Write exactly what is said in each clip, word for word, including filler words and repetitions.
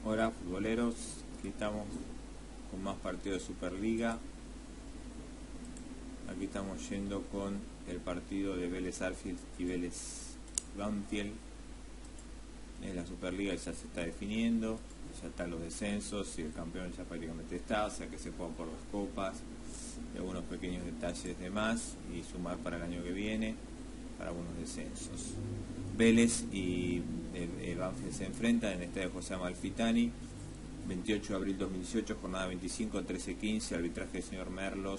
Hola futboleros, aquí estamos con más partidos de Superliga. Aquí estamos yendo con el partido de Vélez Sarsfield y Vélez Banfield. En la Superliga ya se está definiendo, ya están los descensos y el campeón ya prácticamente está, o sea que se juegan por las copas y algunos pequeños detalles de más y sumar para el año que viene para algunos descensos. Vélez y eh, eh, Banfield se enfrentan en el estadio José Amalfitani, veintiocho de abril dos mil dieciocho, jornada veinticinco, trece quince, arbitraje del señor Merlos.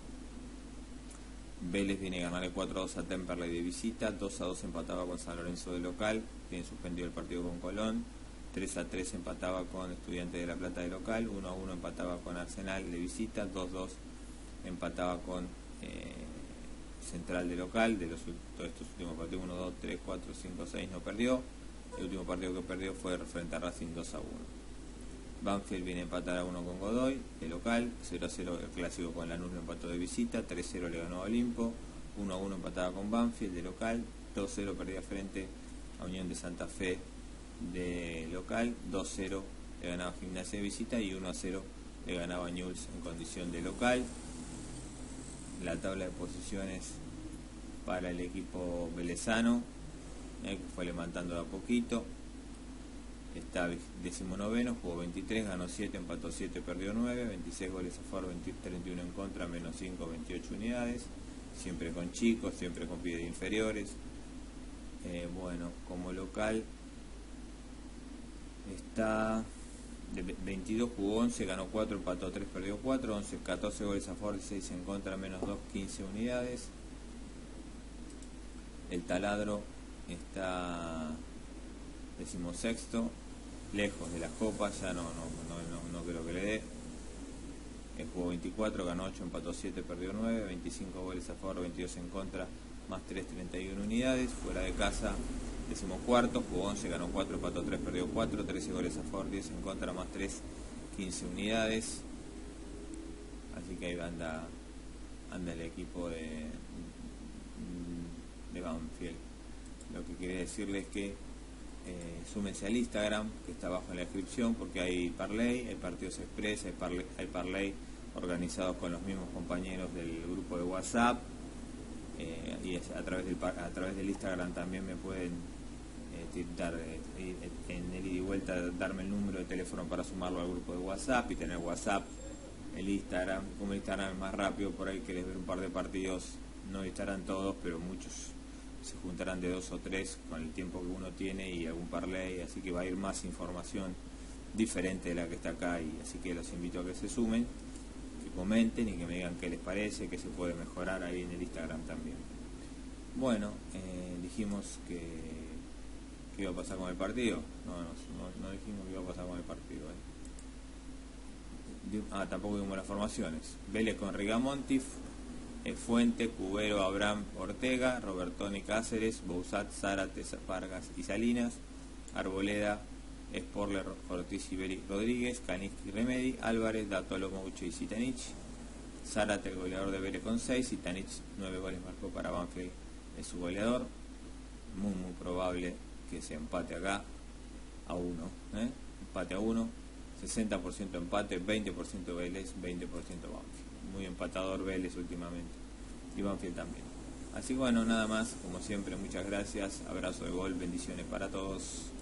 Vélez viene a ganarle cuatro a dos a Temperley de visita, dos a dos empataba con San Lorenzo de local, tiene suspendido el partido con Colón, tres a tres empataba con Estudiantes de La Plata de local, uno a uno empataba con Arsenal de visita, dos a dos empataba con eh, Central de local. De los, todos estos últimos partidos, uno, dos, tres, cuatro, cinco, seis, no perdió. El último partido que perdió fue frente a Racing dos a uno. Banfield viene a empatar a uno con Godoy, de local, cero a cero el clásico con Lanús lo empató de visita, tres a cero le ganó a Olimpo, uno a uno empataba con Banfield de local, dos a cero perdía frente a Unión de Santa Fe de local, dos a cero le ganaba Gimnasia de visita y uno a cero le ganaba Newell's en condición de local. La tabla de posiciones para el equipo velezano, eh, que fue levantando de a poquito. Está decimonoveno, jugó veintitrés, ganó siete, empató siete, perdió nueve, veintiséis goles a favor, treinta y uno en contra, menos cinco, veintiocho unidades, siempre con chicos, siempre con pibes inferiores. Eh, bueno, como local está de veintidós, jugó once, ganó cuatro, empató tres, perdió cuatro, once, catorce goles a favor, seis en contra, menos dos, quince unidades. El Taladro está decimosexto, lejos de las copas, ya no, no, no, no, no creo que le dé. Él jugó veinticuatro, ganó ocho, empató siete, perdió nueve, veinticinco goles a favor, veintidós en contra, más tres, treinta y uno unidades. Fuera de casa, decimocuarto, jugó once, ganó cuatro, empató tres, perdió cuatro, trece goles a favor, diez en contra, más tres, quince unidades. Así que ahí anda, anda el equipo de, de Banfield. Lo que quería decirles es que Eh, súmense al Instagram que está abajo en la descripción, porque hay parlay, hay partidos express, hay parlay, hay parlay organizados con los mismos compañeros del grupo de WhatsApp, eh, y a través del a través del Instagram también me pueden eh, dar eh, en el ida y vuelta darme el número de teléfono para sumarlo al grupo de WhatsApp y tener WhatsApp, el Instagram. Como el Instagram es más rápido, por ahí querés ver un par de partidos, no estarán todos, pero muchos se juntarán de dos o tres con el tiempo que uno tiene y algún parlay, así que va a ir más información diferente de la que está acá, y así que los invito a que se sumen, que comenten y que me digan qué les parece, qué se puede mejorar ahí en el Instagram también. Bueno, eh, dijimos que, que iba a pasar con el partido, no, no, no, no dijimos que iba a pasar con el partido, eh. Ah, tampoco vimos las formaciones. Vélez con Rigamonti, Fuente, Cubero, Abraham, Ortega, Robertoni, Cáceres, Bouzat, Zárate, Vargas y Salinas, Arboleda, Sporler, Ortiz, Iberi, Rodríguez, Kaniski, Remedi, Álvarez, Datolo, Mouche y Zitanich. Zárate, el goleador de Vélez con seis, Zitanich nueve goles marcó para Banfield, es su goleador. Muy muy probable que se empate acá a uno, ¿eh? empate a uno, sesenta por ciento empate, veinte por ciento Vélez, veinte por ciento Banfield. Muy empatador Vélez últimamente, y Banfield también. Así que bueno, nada más, como siempre, muchas gracias, abrazo de gol, bendiciones para todos.